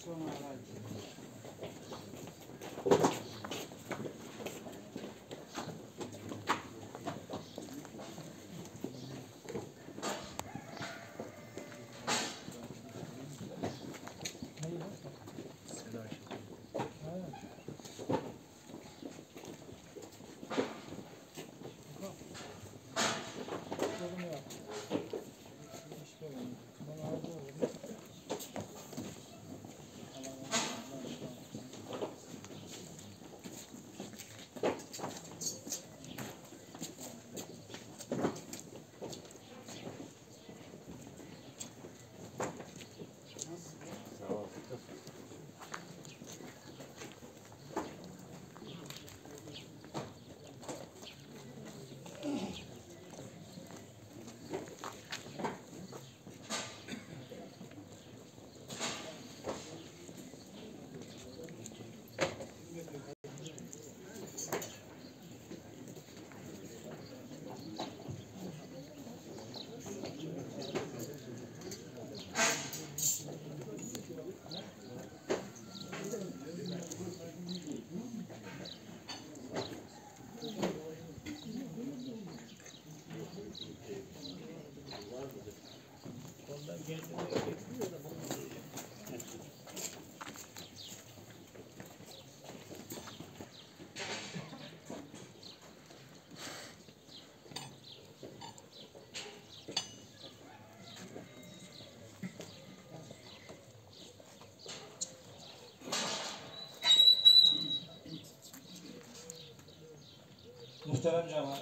Muhterem cemaat,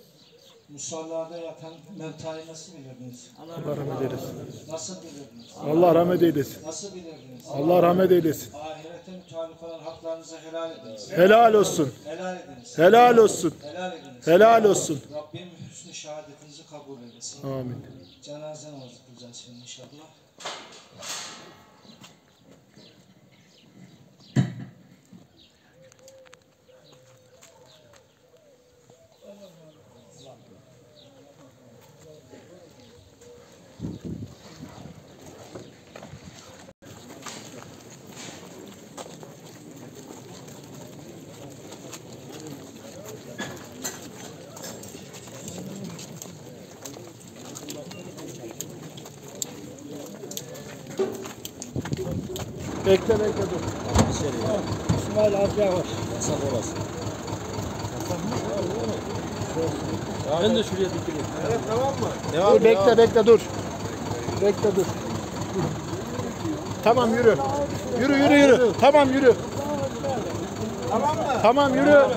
musallada yatan mevtayı nasıl bilirdiniz? Allah rahmet eylesin. Nasıl bilirdiniz? Allah rahmet eylesin. Nasıl bilirdiniz? Allah rahmet eylesin. Ahirete mütalik olan haklarınızı helal ediniz. Helal olsun. Helal ediniz. Helal olsun. Helal ediniz. Helal olsun. Rabbim hüsnü şehadetinizi kabul eylesin. Amin. Cenaze namazı kılacağız şimdi inşallah. Bekle dur. İsmail az yavaş. Kasap orası. Ben de şuraya dikileyim. Evet, tamam mı? Dur, bekle dur. Bekle dur. Tamam yürü. Yürü. Tamam yürü. Tamam mı? Tamam yürü.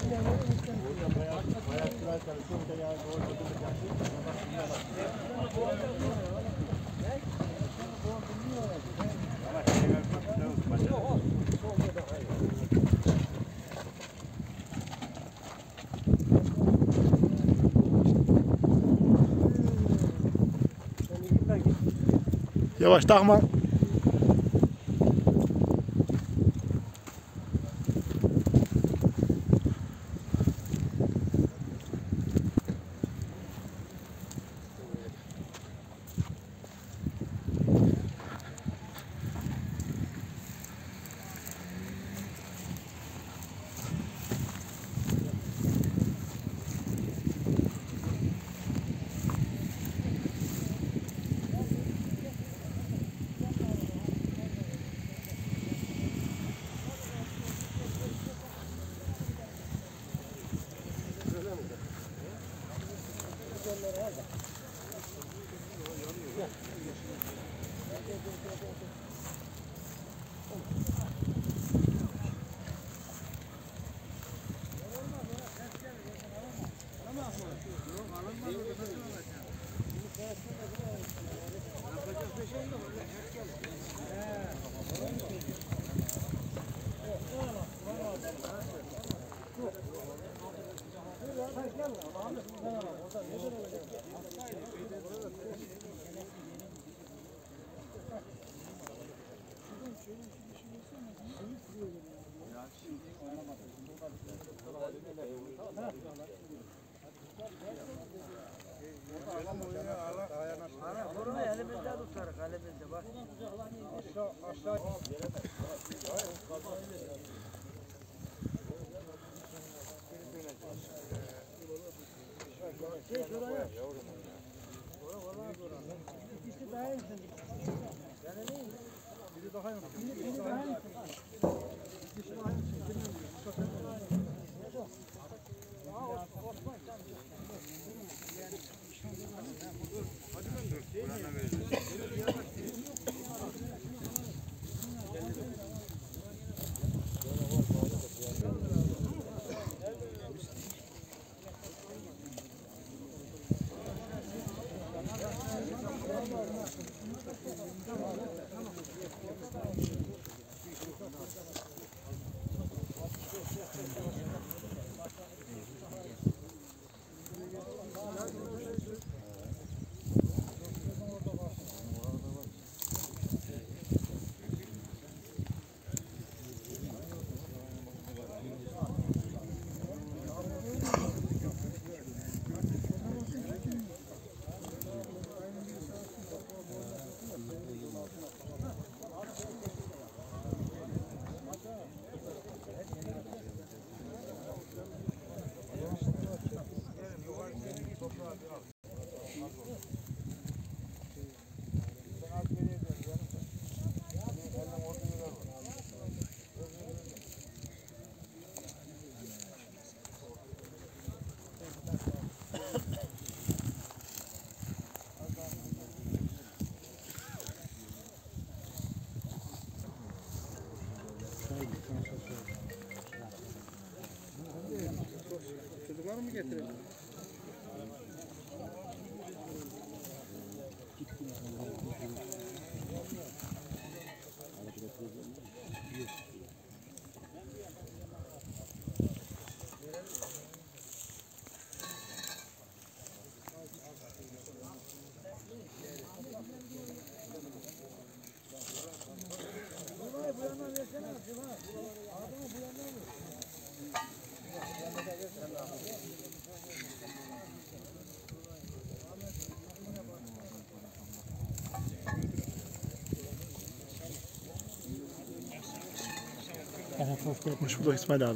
Yavaş takma. Bunu elimizde tutarız, elimizde bak. Aşağı. İkisi daha iyi. Yani ne? Biri daha iyi. Biri daha iyi. İkisi daha iyi. Çocuklar mı getirelim? Yapmış bu da İsmail abi.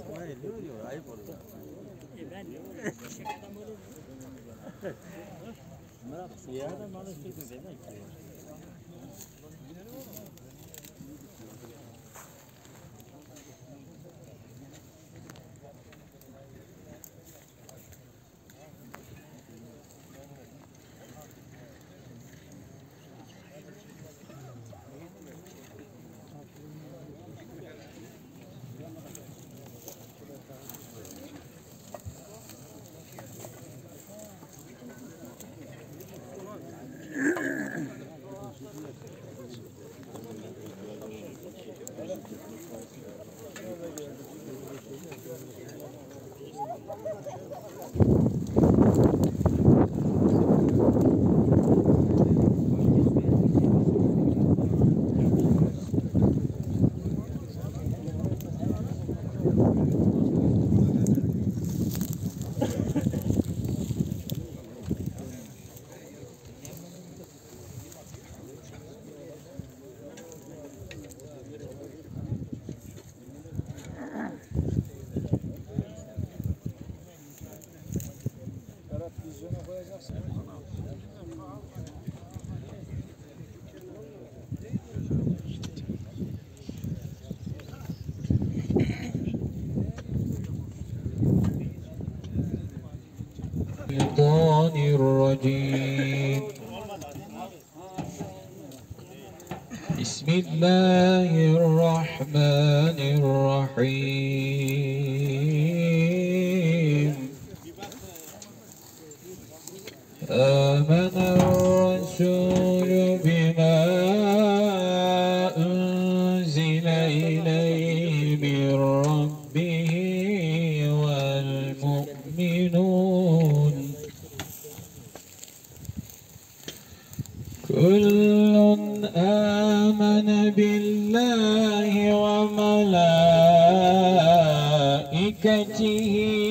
Ben الشيطان الرجيم. بسم الله الرحمن الرحيم. آمن الرسول بما أنزل إليه من ربه والمؤمنون كل آمن بالله وملائكته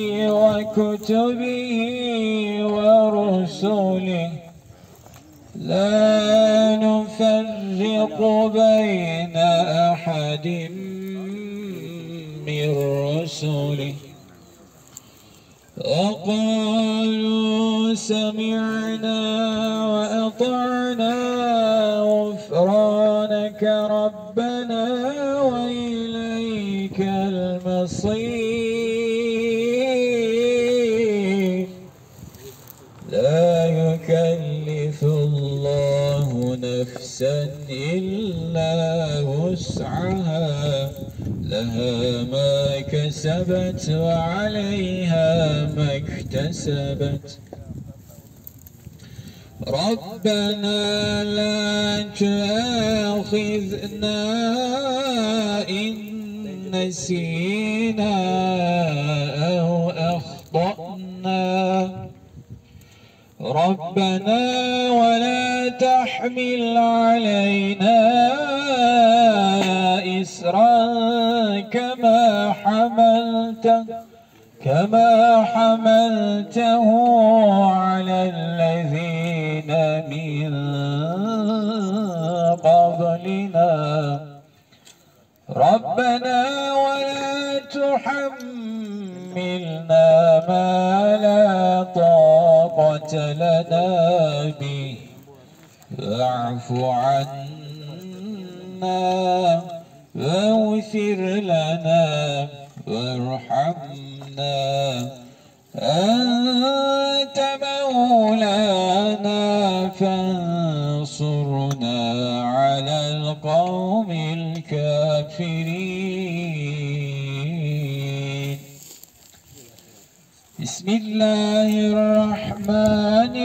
وكتبه ورسله لا نفرق بين أحد من رسله وقالوا سمعنا وأطعنا غفرانك ربنا وإليك المصير. لا يكلف الله نفسا إلا وسعها لها ما كسبت وعليها ما اكتسبت. ربنا لا تؤاخذنا إن نسينا أو أخطأنا ربنا ولا تحمل علينا إصرا كما حملته على الذين من قبلنا ربنا ولا تحملنا ما لا طاقة لنا به واعف عنا واغفر لنا وارحمنا أنت مولانا فانصرنا على القوم الكافرين. بسم الله الرحمن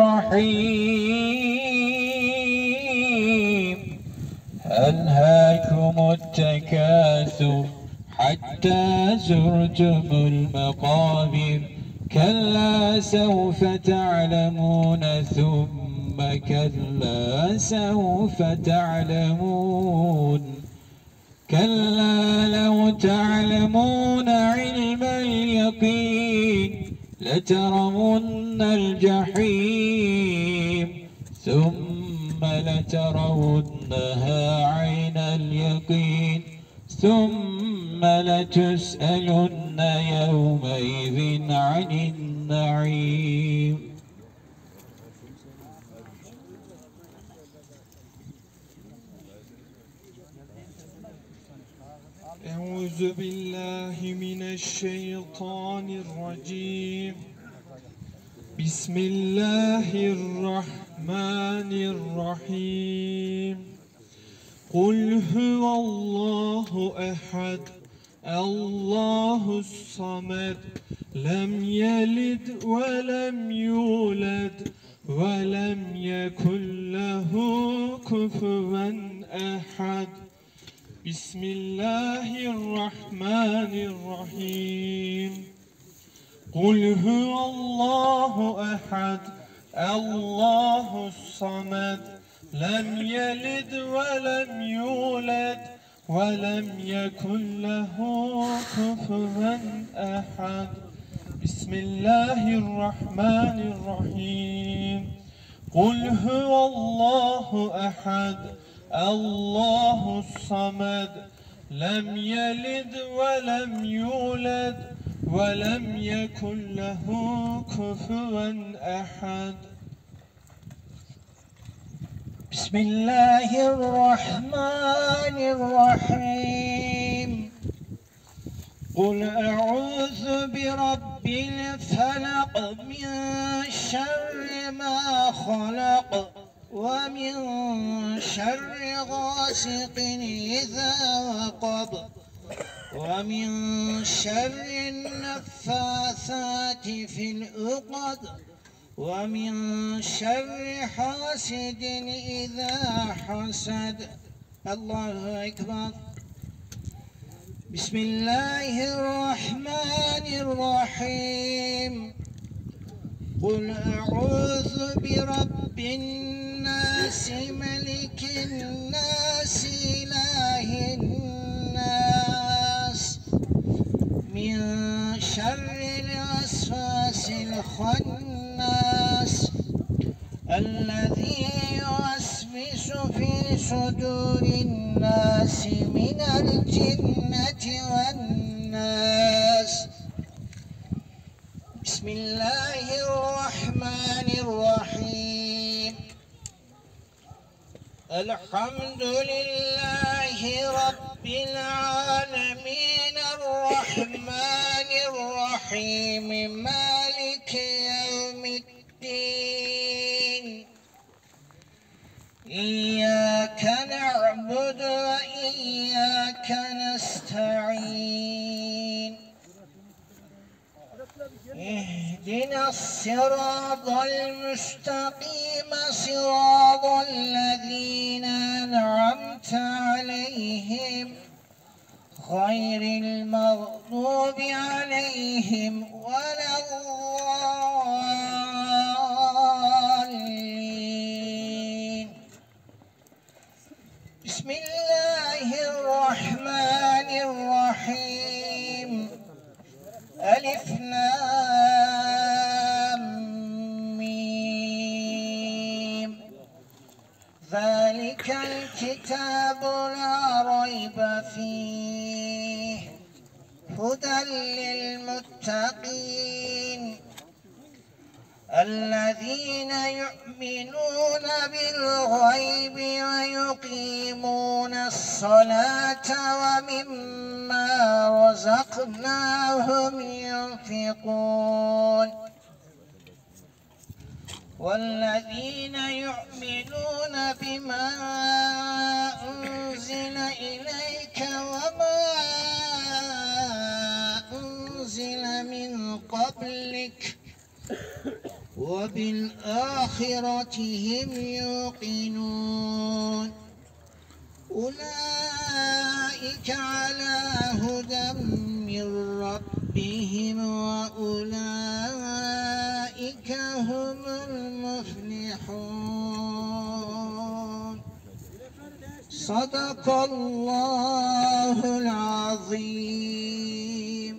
الرحيم. ألهاكم التكاثر حتى زرتم المقابر كلا سوف تعلمون ثم كلا سوف تعلمون كلا لو تعلمون علم اليقين لترون الجحيم ثم لترونها عين اليقين ثم لتسألن يومئذ عن النعيم. أعوذ بالله من الشيطان الرجيم. بسم الله الرحمن الرحيم. قل هو الله أحد الله الصمد لم يلد ولم يولد ولم يكن له كفوا أحد. بسم الله الرحمن الرحيم. قل هو الله أحد الله الصمد لم يلد ولم يولد ولم يكن له كفوا أحد. بسم الله الرحمن الرحيم. قل هو الله أحد الله الصمد لم يلد ولم يولد ولم يكن له كفوا أحد. بسم الله الرحمن الرحيم. قل أعوذ برب الفلق من شر ما خلق ومن شر غاسق إذا وقب ومن شر النفاثات في العقد ومن شر حاسد إذا حسد. الله أكبر. بسم الله الرحمن الرحيم. قل أعوذ برب الناس ملك الناس إله الناس من شر الوسواس الخناس الذي يوسوس في صدور الناس من الجنة والناس. بسم الله الرحمن الرحيم. الحمد لله رب العالمين الرحمن الرحيم مالك يوم الدين. إياك نعبد وإياك نستعين. اهدنا الصراط المستقيم صراط الذين أنعمت عليهم غير المغضوب عليهم ولا الضالين. بسم الله الرحمن الرحيم. ألف لام ميم. ذلك الكتاب لا ريب فيه هدى للمتقين الذين يؤمنون بالغيب ويقيمون الصلاة ومما رزقناهم ينفقون والذين يؤمنون بما أنزل إليك وما أنزل من قبلك وبالآخرة هم يوقنون أولئك على هدى من ربهم وأولئك هم المفلحون. صدق الله العظيم.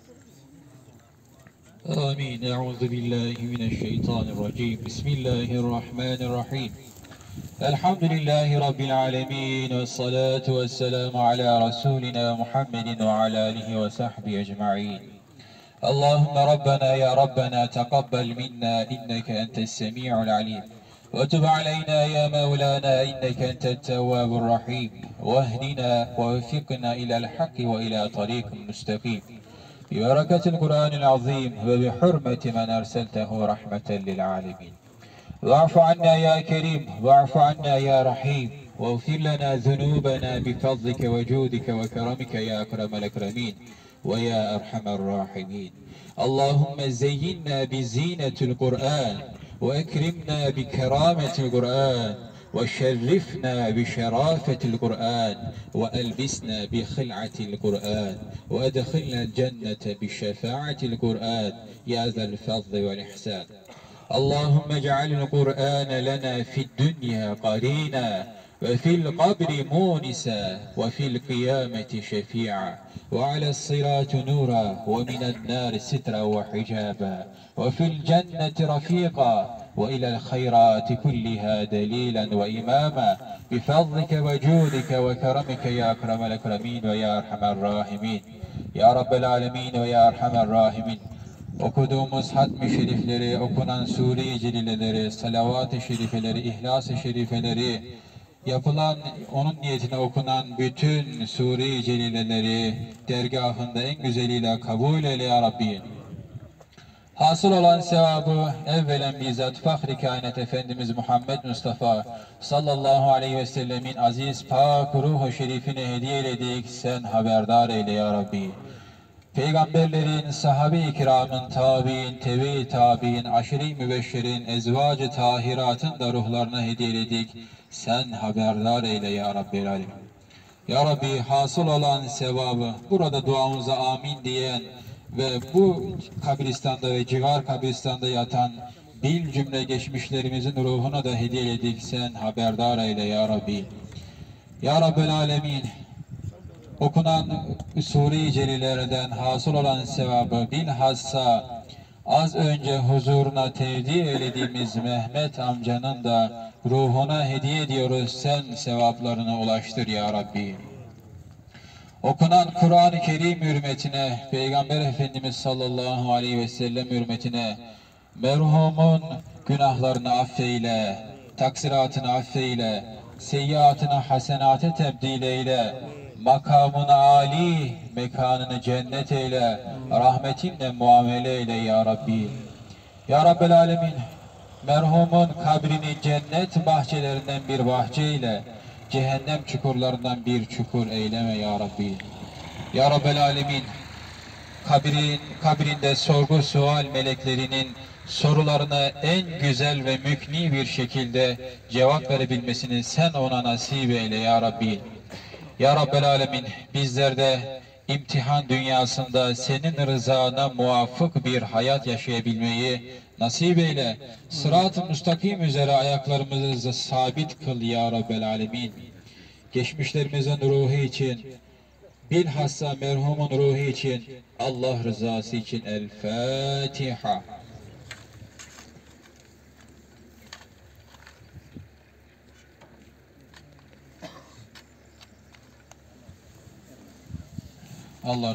آمين. أعوذ بالله من الشيطان الرجيم. بسم الله الرحمن الرحيم. الحمد لله رب العالمين والصلاة والسلام على رسولنا محمد وعلى آله وصحبه أجمعين. اللهم ربنا يا ربنا تقبل منا إنك أنت السميع العليم وتب علينا يا مولانا إنك أنت التواب الرحيم، واهدنا ووفقنا إلى الحق وإلى طريق مستقيم ببركة القرآن العظيم وبحرمة من أرسلته رحمة للعالمين. واعف عنا يا كريم، واعف عنا يا رحيم، واغفر لنا ذنوبنا بفضلك وجودك وكرمك يا أكرم الأكرمين ويا أرحم الراحمين. اللهم زينا بزينة القرآن، وأكرمنا بكرامة القرآن، وشرفنا بشرافة القرآن، وألبسنا بخلعة القرآن، وأدخلنا الجنة بشفاعة القرآن يا ذا الفضل والإحسان. اللهم اجعل القرآن لنا في الدنيا قرينا، وفي القبر مونسا، وفي القيامة شفيعا، وعلى الصراط نورا، ومن النار سترا وحجابا، وفي الجنة رفيقا، وإلى الخيرات كلها دليلا وإماما بفضلك وجودك وكرمك يا أكرم الأكرمين ويا أرحم الراحمين يا رب العالمين ويا أرحم الراحمين. Okuduğumuz hatmi şerifleri, okunan sure-i celileleri, salavat-ı şerifeleri, ihlas-ı şerifeleri, yapılan onun niyetine okunan bütün sure-i celileleri dergahında en güzeliyle kabul eyle ya Rabbi. Hasıl olan sevabı evvelen bizzat Fahri Kainat Efendimiz Muhammed Mustafa sallallahu aleyhi ve sellemin aziz pak ruhu şerifine hediye eyledik, sen haberdar eyle ya Rabbi. Peygamberlerin, sahabe-i kiramın, tabi'in, tebe-i tabi'in, aşire-i mübeşşerin, ezvacı tahiratın da ruhlarına hediye eyledik. Sen haberdar eyle ya Rabbel Alem. Ya Rabbi, hasıl olan sevabı, burada duamıza amin diyen ve bu kabristanda ve civar kabristanda yatan bil cümle geçmişlerimizin ruhuna da hediye eyledik. Sen haberdar eyle ya Rabbi. Ya Rabbel Alemin, okunan sure-i celilerden hasıl olan sevabı bilhassa az önce huzuruna tevdi eylediğimiz Mehmet amcanın da ruhuna hediye ediyoruz. Sen sevaplarını ulaştır ya Rabbi. Okunan Kur'an-ı Kerim hürmetine, Peygamber Efendimiz sallallahu aleyhi ve sellem hürmetine merhumun günahlarını affeyle, taksiratını affeyle, seyyiatını hasenate tebdil eyle, makamını âli, mekanını cennet eyle, rahmetinle muamele eyle ya Rabbi. Ya Rabbel Alemin, merhumun kabrini cennet bahçelerinden bir bahçe ile, cehennem çukurlarından bir çukur eyleme ya Rabbi. Ya Rabbel Alemin, kabrinde sorgu sual meleklerinin sorularına en güzel ve mükni bir şekilde cevap verebilmesini sen ona nasip eyle ya Rabbi. Ya Rabbel Alemin, bizler de imtihan dünyasında senin rızana muvafık bir hayat yaşayabilmeyi nasip eyle. Sırat-ı müstakim üzere ayaklarımızı sabit kıl ya Rabbel Alemin. Geçmişlerimizin ruhu için, bilhassa merhumun ruhu için, Allah rızası için El Fatiha. Allah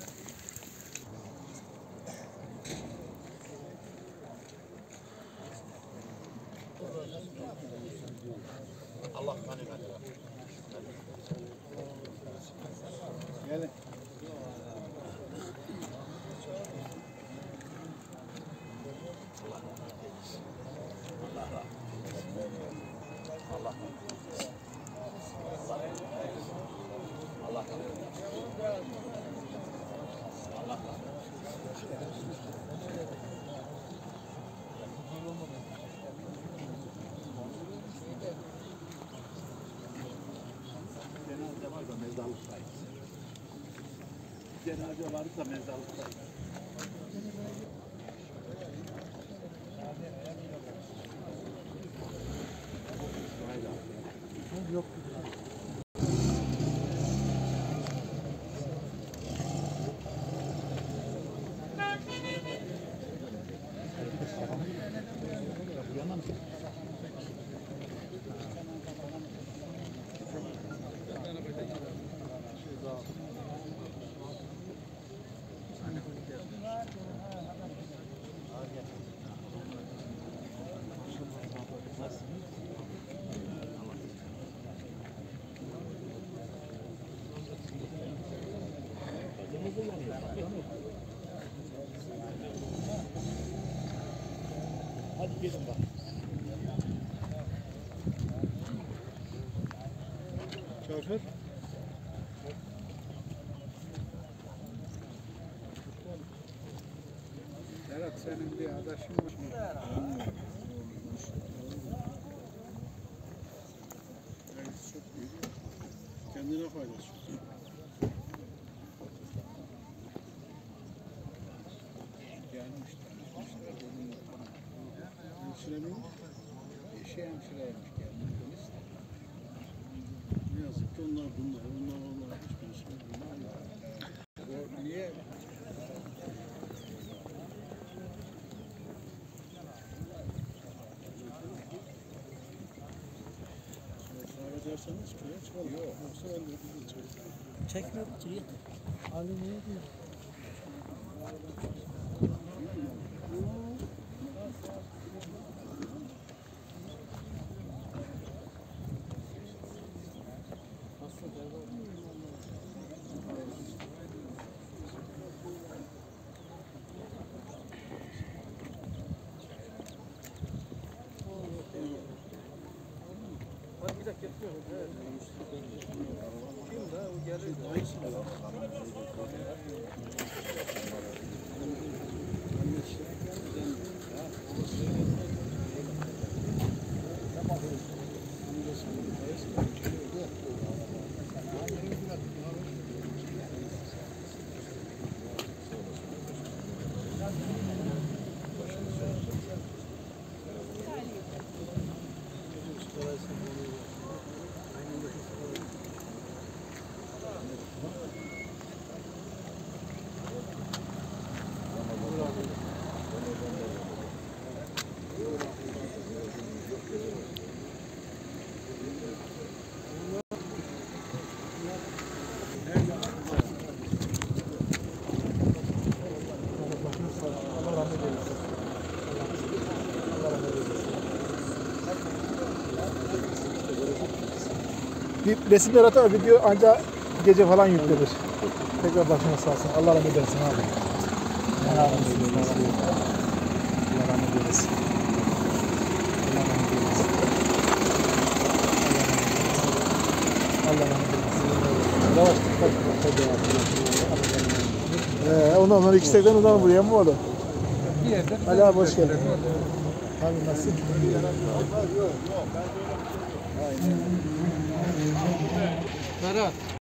Gelin. Cenaze varsa mezarlıktayız. Yok. Nasıl? Şoför. Berat senin bir adaşın var mı? Çok iyi. Kendine faydası. Gelmişler. Hemşirenin eşi hemşireymiş gelmiş. Ne yazık ki onlar hiçbirisi bilmiyor. Niye? Kahve derseniz köye çıkalım. Yok. Yoksa ben de bir çıkalım. Çekme içeriye. Ali ne diyor? Bir resimler atar, video ancak gece falan yüklenir. Tekrar başına sağ olsun. Allah rahmet eylesin abi. Allah rahmet eylesin. Allah rahmet eylesin. Allah rahmet eylesin. Yavaş dikkat. Ondan sonra iki sekten uzanır buraya mı oldu? Ali abi hoş geldin. Abi nasıl? Berat.